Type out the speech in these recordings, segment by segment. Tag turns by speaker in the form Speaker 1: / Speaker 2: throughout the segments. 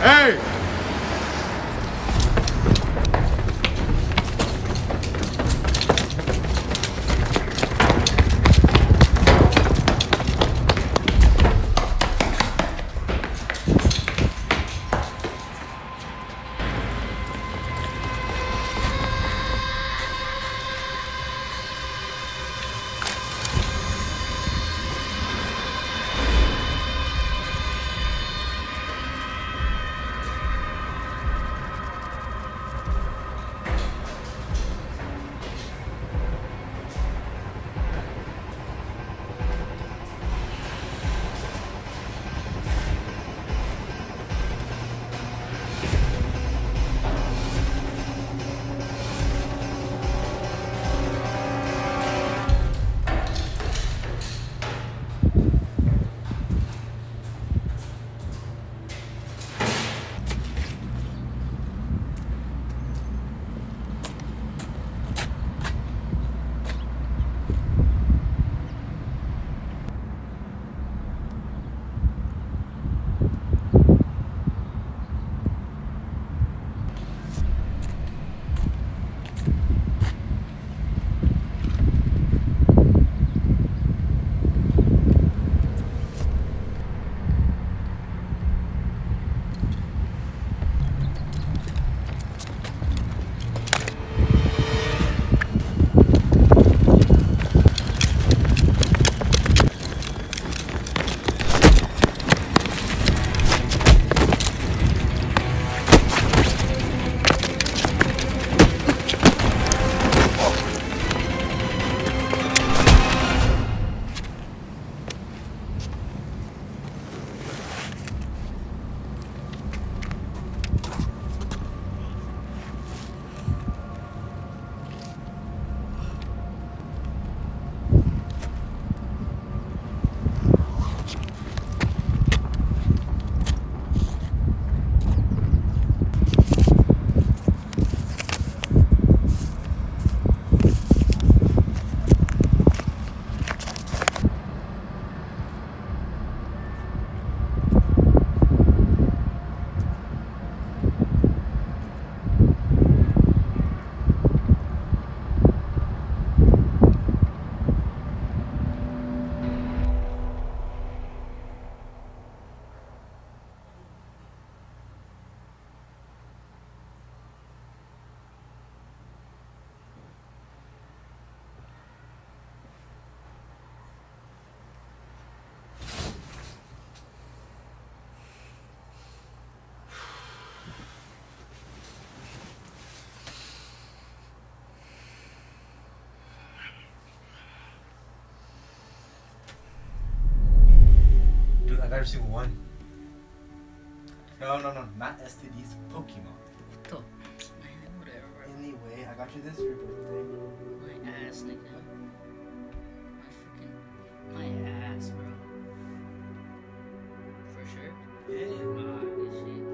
Speaker 1: Hey!
Speaker 2: I've seen one. No, not STDs, Pokemon.
Speaker 3: What the? Man, whatever, bro.
Speaker 2: Anyway, I got you this for your birthday.
Speaker 3: My ass, nigga. My ass, bro. For sure?
Speaker 2: Yeah.
Speaker 3: Good shit.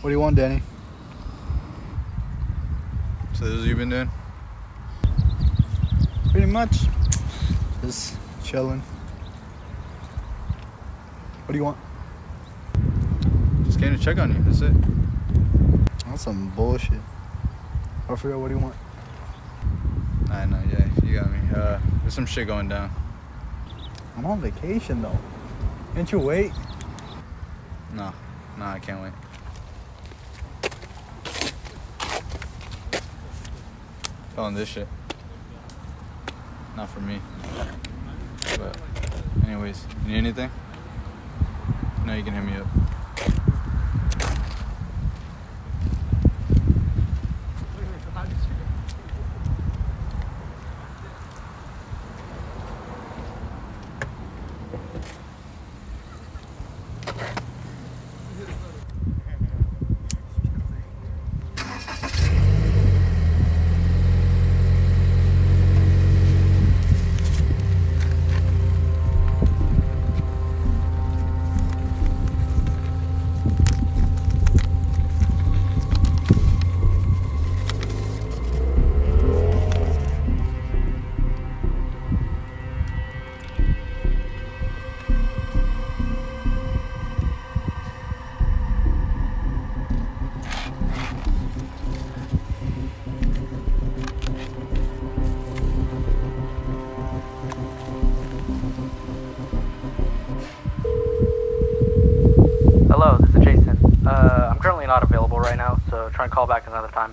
Speaker 1: What do you want, Danny?
Speaker 4: So this is what you've been doing?
Speaker 1: Pretty much. Just chilling. What do you want?
Speaker 4: Just came to check on you, that's it.
Speaker 1: That's some bullshit. I forgot, what do you want?
Speaker 4: I know, yeah, you got me. There's some shit going down.
Speaker 1: I'm on vacation though. Can't you wait?
Speaker 4: No, I can't wait. Telling this shit. Not for me. But anyways, you need anything? No, you can hit me up.
Speaker 5: Hello, this is Jason. I'm currently not available right now, so try and call back another time.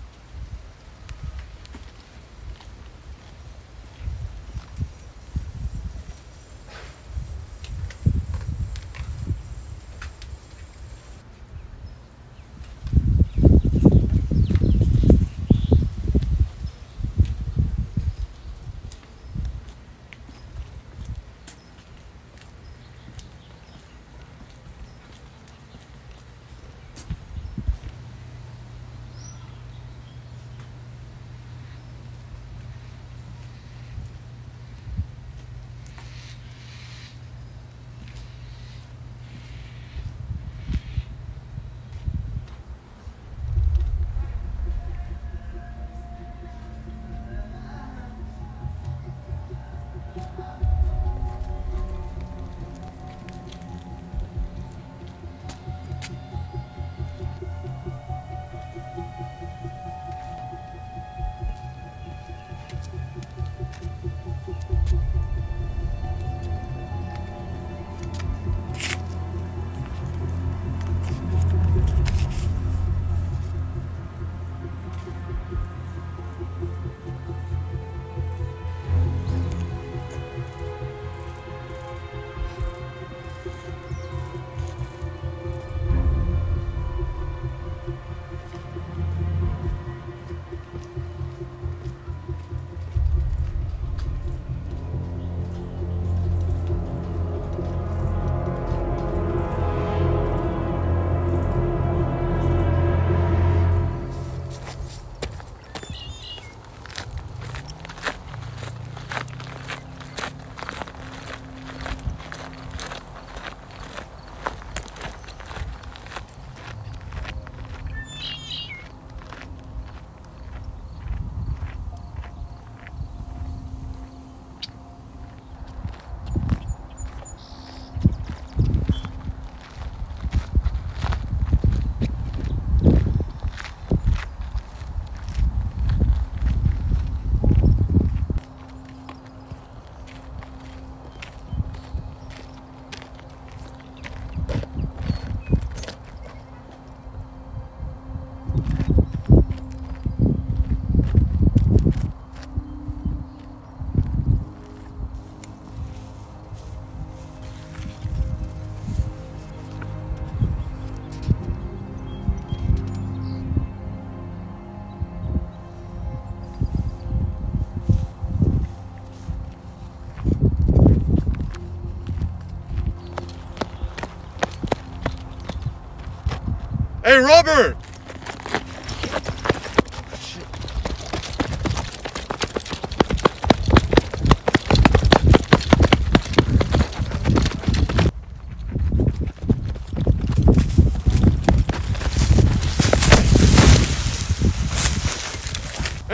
Speaker 4: Hey, Robert!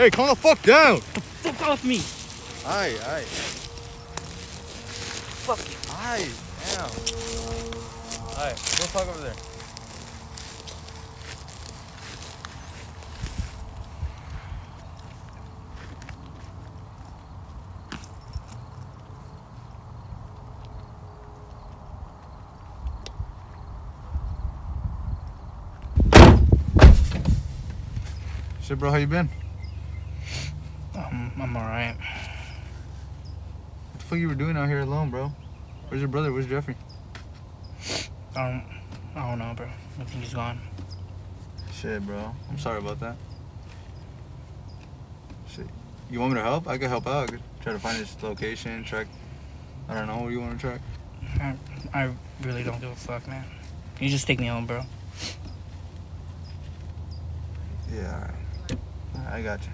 Speaker 4: Hey, calm the fuck down.
Speaker 5: Fuck off me.
Speaker 4: Aye.
Speaker 5: Fuck you.
Speaker 4: Aye. Damn. Aye. Go talk over there. Shit, bro, how you been?
Speaker 5: I'm alright.
Speaker 4: What the fuck you were doing out here alone, bro? Where's your brother? Where's Jeffrey?
Speaker 5: I don't know, bro. I think he's gone.
Speaker 4: Shit, bro. I'm sorry about that. Shit. You want me to help? I could help out. I could try to find his location, track. I don't know. What do you want to track?
Speaker 5: I really don't give a fuck, man. You just take me home, bro.
Speaker 4: Yeah, alright. I got you.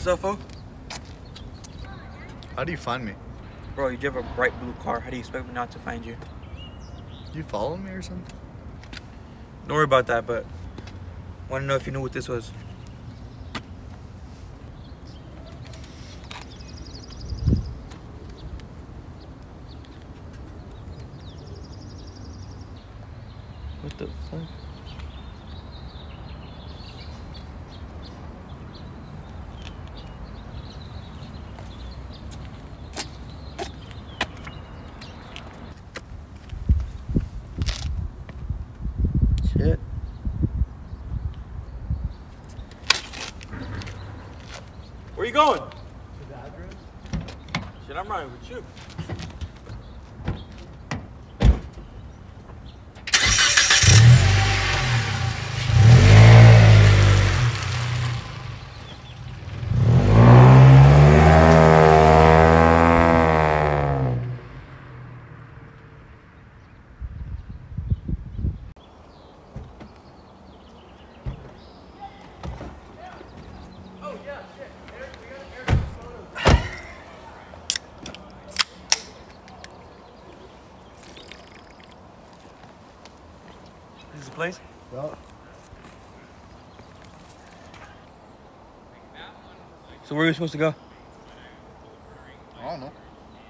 Speaker 6: up, fool?
Speaker 4: How do you find me?
Speaker 6: Bro, you drive a bright blue car. How do you expect me not to find you?
Speaker 4: Do you follow me or something?
Speaker 6: Don't worry about that, but want to know if you knew what this was. What the fuck? Shit. Where you going?
Speaker 1: To the address?
Speaker 6: Shit, I'm riding with you. This is the place?
Speaker 1: Yup.
Speaker 6: So where are we supposed to go?
Speaker 4: I don't know.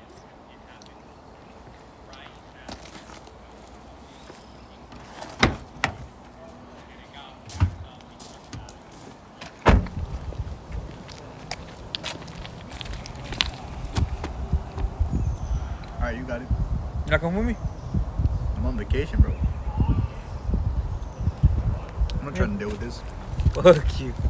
Speaker 1: Alright, you got it.
Speaker 6: You not coming with me?
Speaker 1: I'm on vacation, bro. I'm not trying to deal with this.
Speaker 6: Fuck you.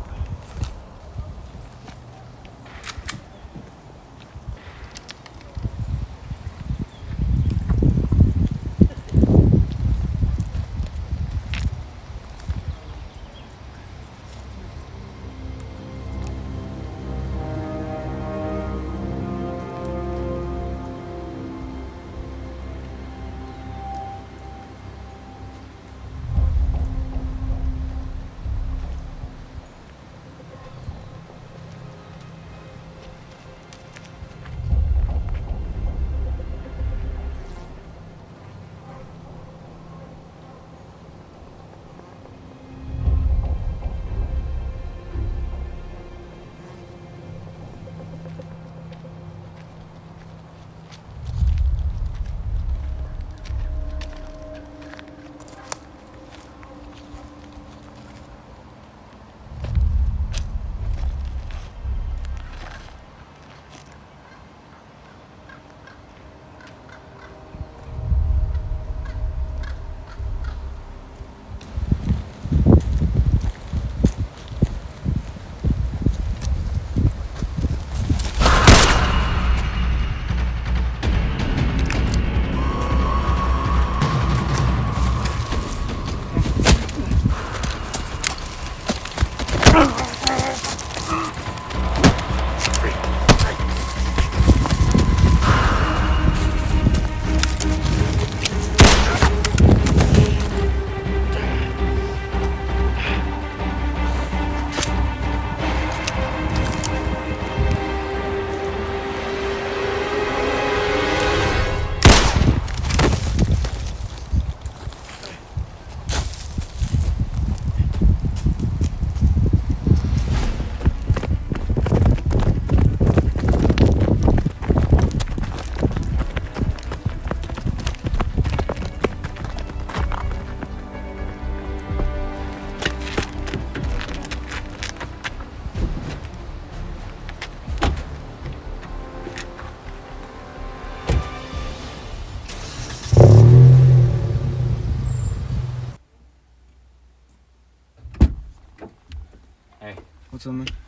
Speaker 1: What's up, man?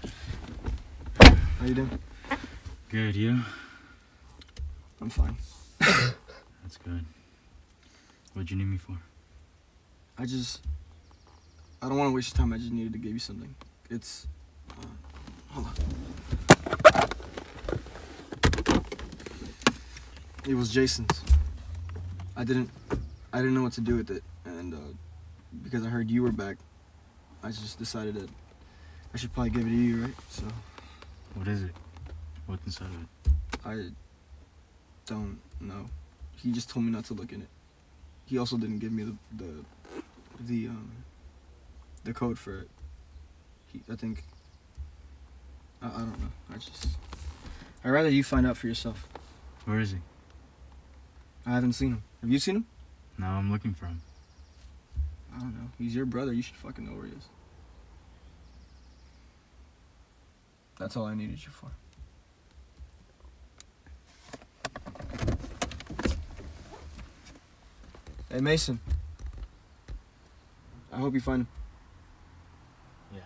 Speaker 1: How you doing?
Speaker 7: Good, you?
Speaker 1: I'm fine.
Speaker 7: That's good. What'd you need me for?
Speaker 1: I don't want to waste your time. I just needed to give you something. It's, hold on. It was Jason's. I didn't know what to do with it, and because I heard you were back, I just decided that I should probably give it to you, right? So,
Speaker 7: What is it? What's inside of it?
Speaker 1: I don't know. He just told me not to look in it. He also didn't give me the code for it. I think I don't know. I'd rather you find out for yourself.
Speaker 7: Where is he?
Speaker 1: I haven't seen him. Have you seen him?
Speaker 7: No, I'm looking for him.
Speaker 1: I don't know. He's your brother. You should fucking know where he is. That's all I needed you for. Hey, Mason. I hope you find him.
Speaker 7: Yeah.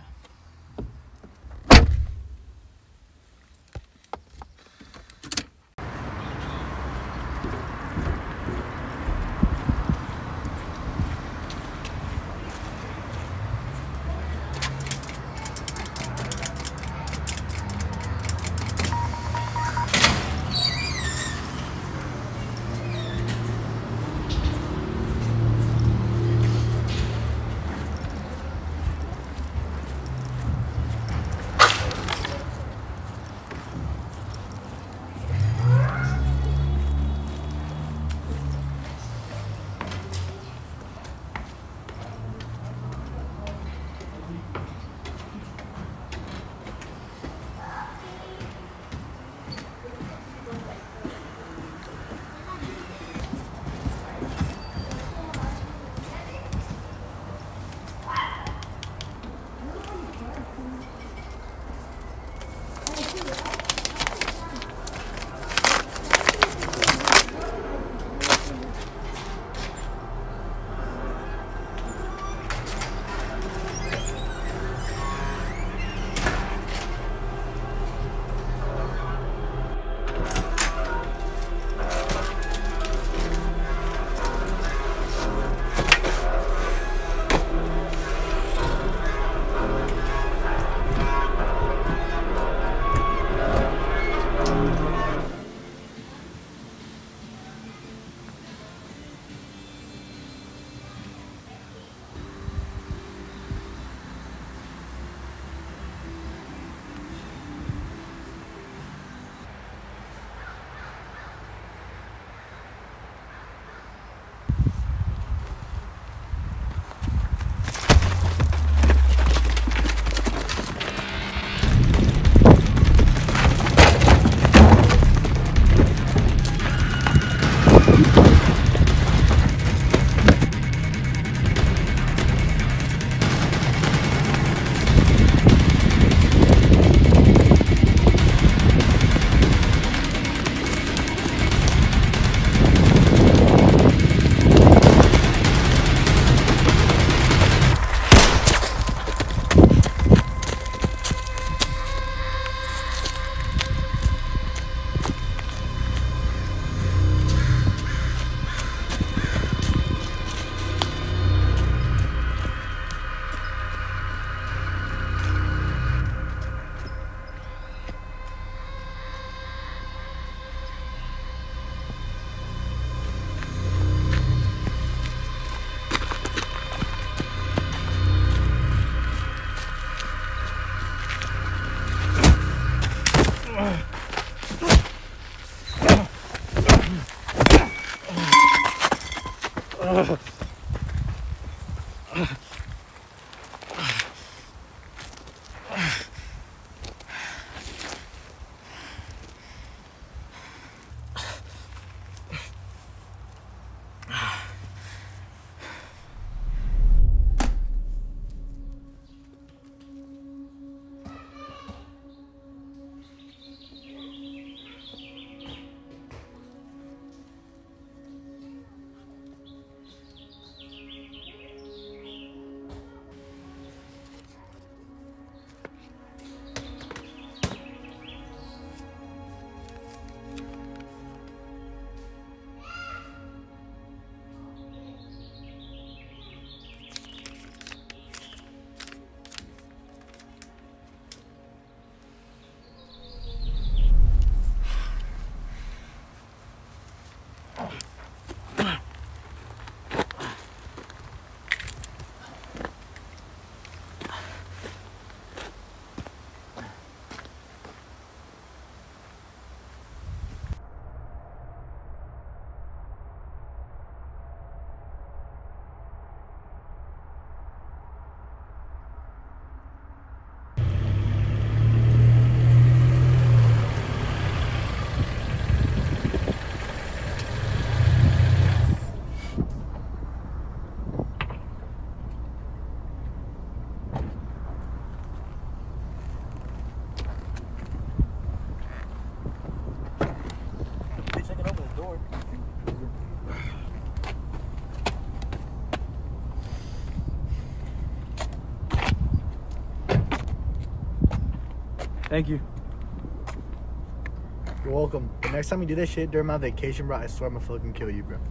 Speaker 8: Thank you.
Speaker 2: You're welcome. The next time you do this shit during my vacation, bro, I swear I'm gonna fucking kill you, bro.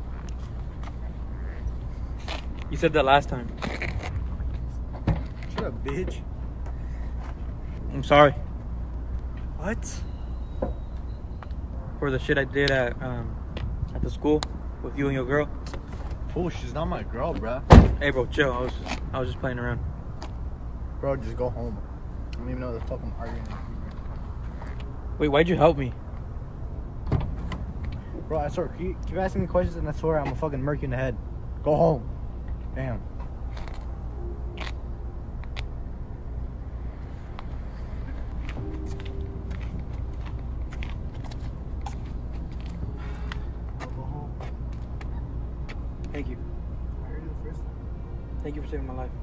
Speaker 8: You said that last time.
Speaker 2: Shut up, bitch.
Speaker 8: I'm sorry
Speaker 2: What?
Speaker 8: for the shit I did at the school with you and your girl.
Speaker 2: Fool, she's not my girl, bro.
Speaker 8: Hey, bro, chill. I was just playing around.
Speaker 2: Bro, just go home. I don't even know what the fuck I'm arguing with you,
Speaker 8: Wait, why'd you help me?
Speaker 2: bro. I swear, keep asking me questions and I swear I'm gonna fucking murk you in the head. Go home. Damn.
Speaker 8: Thank you.
Speaker 2: I heard you the first time.
Speaker 8: Thank you for saving my life.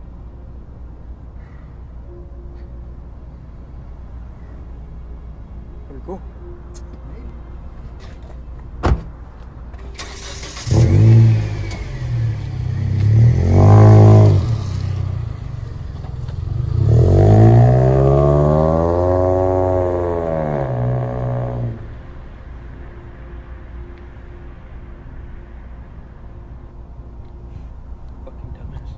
Speaker 8: Are we cool? Fucking dumbass.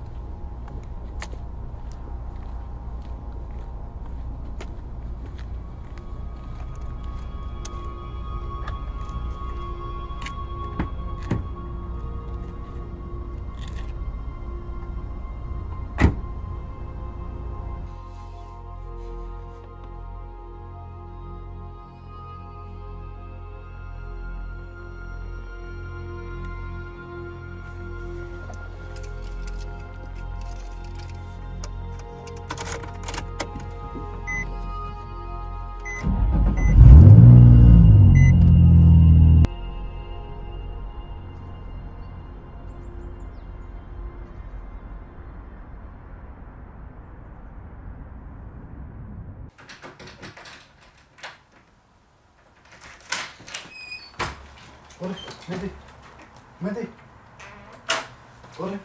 Speaker 2: Corre, mete. Mete. Corre.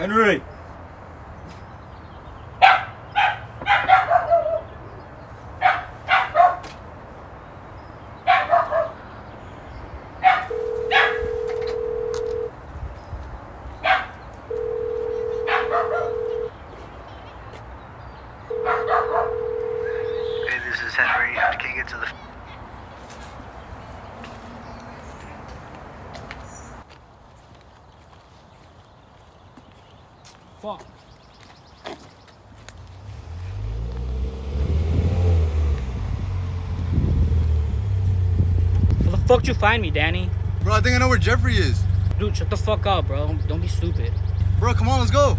Speaker 6: Henry!
Speaker 9: Hey, this is Henry. I can't get to the...
Speaker 10: Fuck. Where the fuck did you find me, Danny?
Speaker 4: Bro, I think I know where Jeffrey is.
Speaker 10: Dude, shut the fuck up, bro. Don't be stupid.
Speaker 4: Bro, come on, let's go.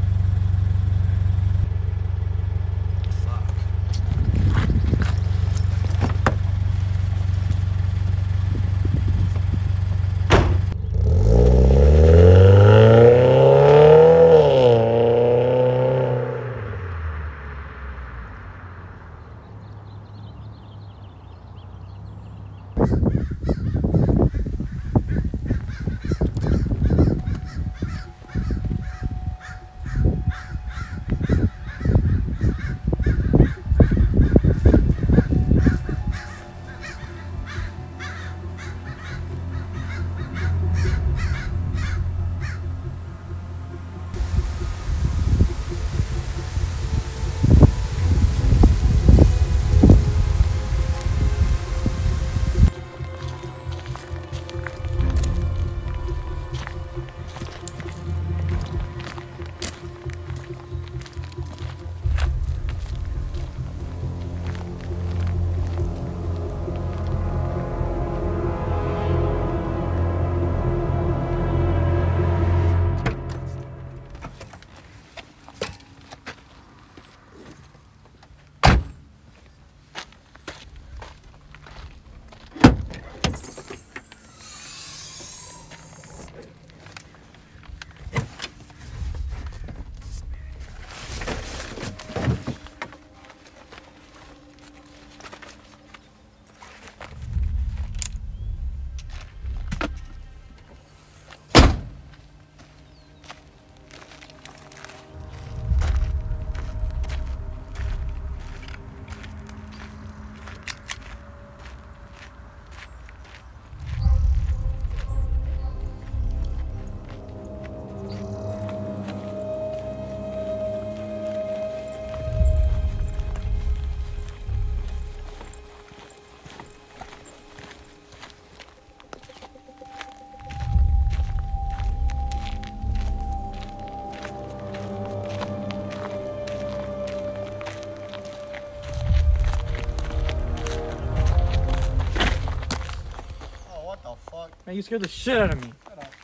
Speaker 8: Man, you scared the shit out of me.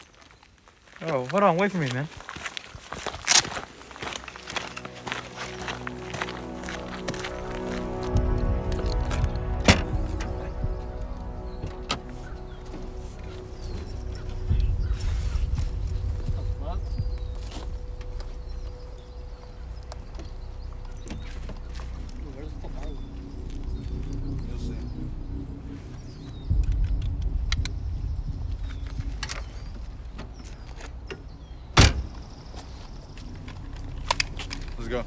Speaker 8: Oh, hold on, wait for me, man.
Speaker 4: Let's go.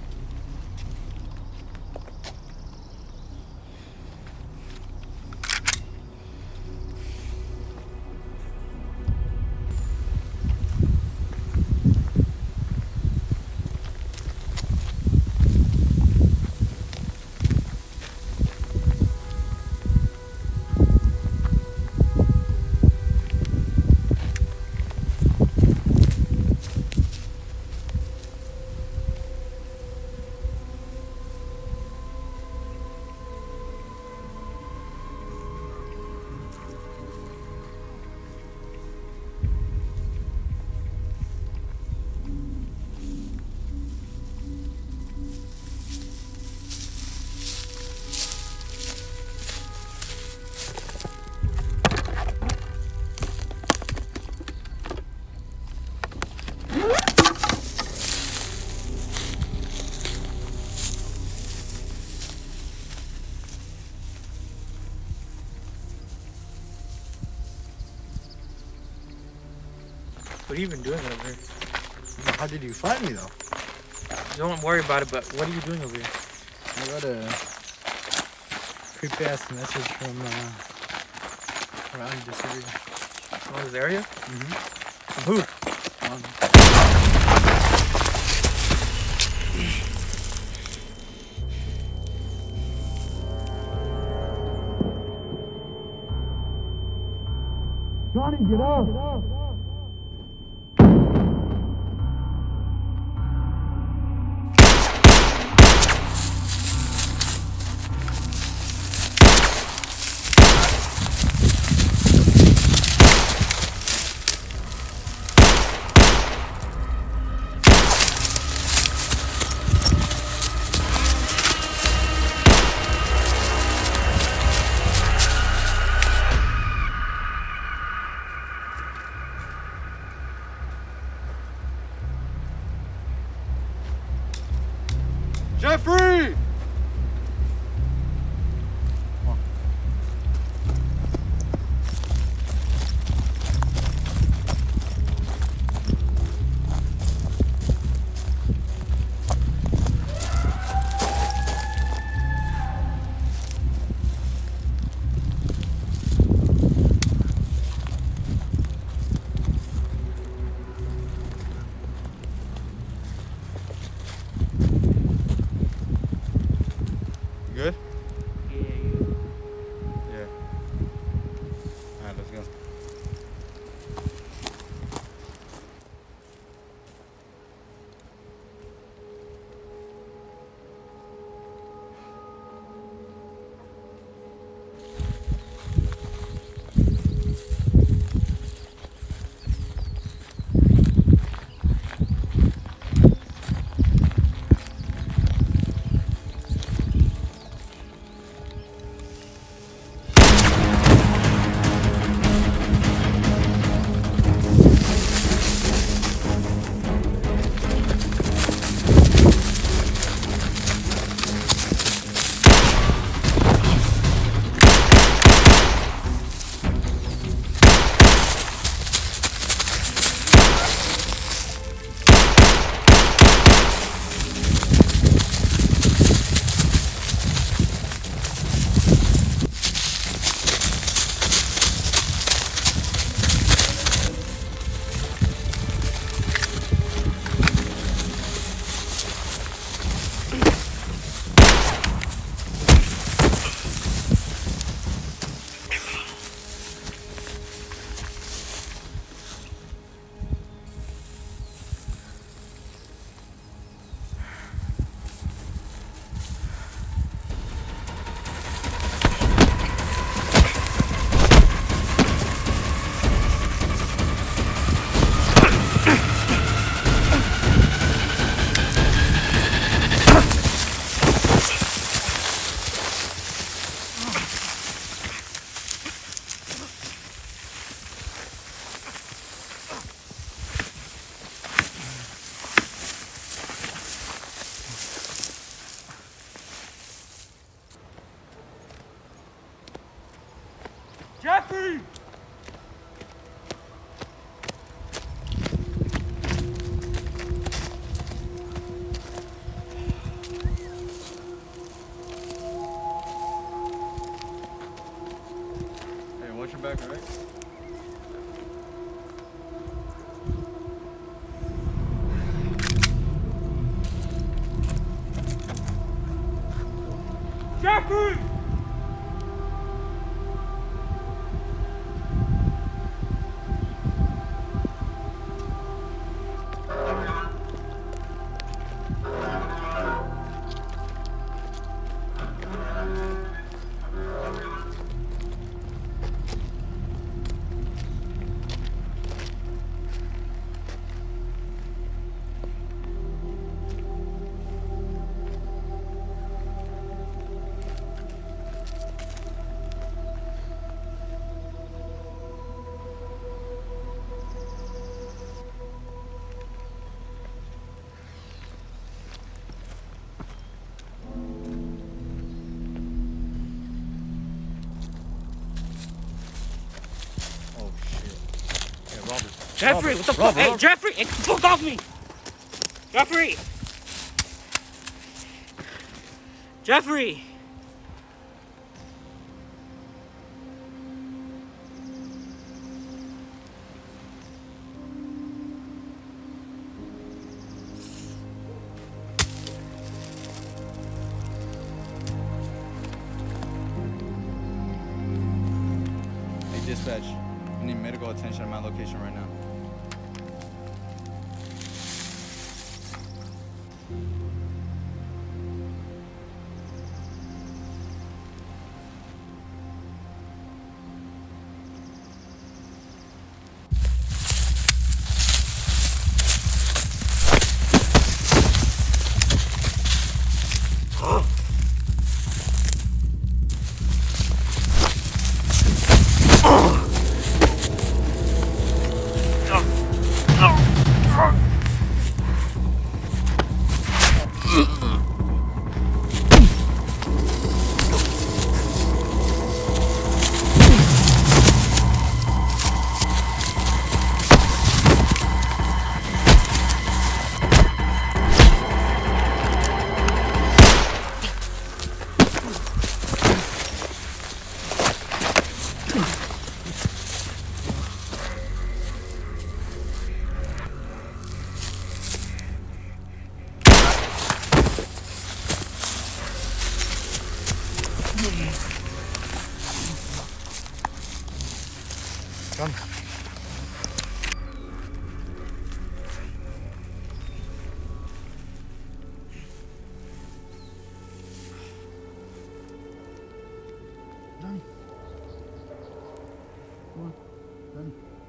Speaker 8: What are you even doing over here?
Speaker 2: How did you find me, though?
Speaker 8: Don't worry about it, but what are you doing over here?
Speaker 2: I got a creepy-ass message from around this area.
Speaker 8: Oh, this area?
Speaker 2: Mm-hmm.
Speaker 8: From who?
Speaker 2: Johnny, get up!
Speaker 4: Jeffrey! Good?
Speaker 10: Yeah, you.
Speaker 4: Yeah. Alright, let's go.
Speaker 8: Jeffrey!
Speaker 4: Hey, watch your back, alright?
Speaker 8: Jeffrey! Jeffrey, what the fuck? Hey, Jeffrey, fuck off me!
Speaker 10: Jeffrey! Jeffrey!
Speaker 4: Hey, dispatch. I need medical attention at my location right now.
Speaker 2: Come. Johnny. Come on, Johnny.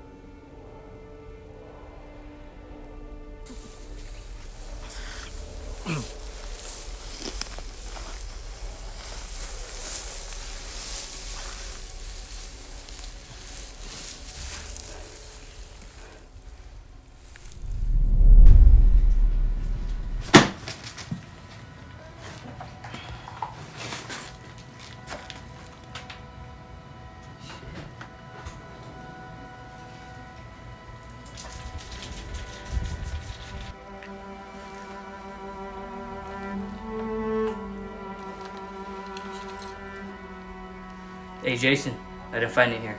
Speaker 10: Hey, Jason. I didn't find it here.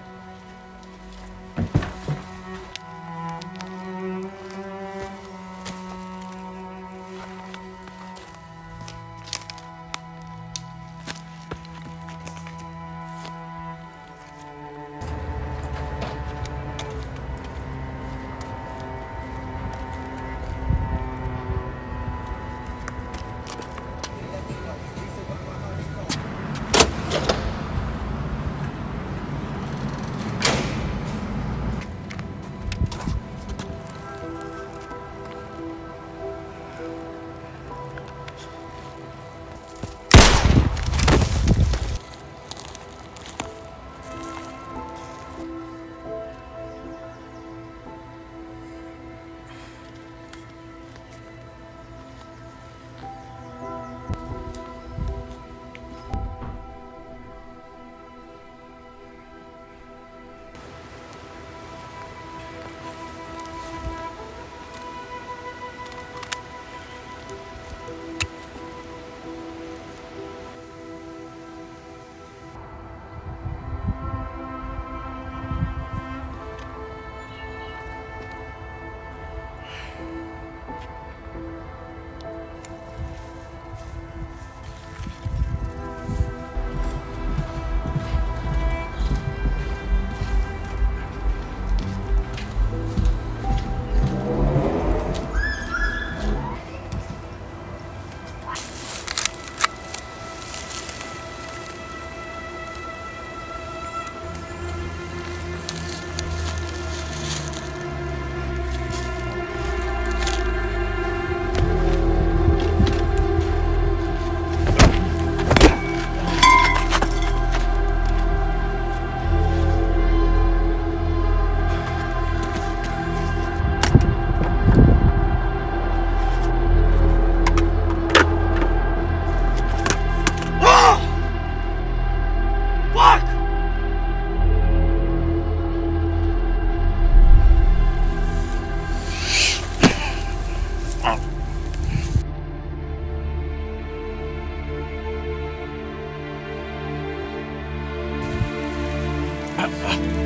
Speaker 11: Fuck.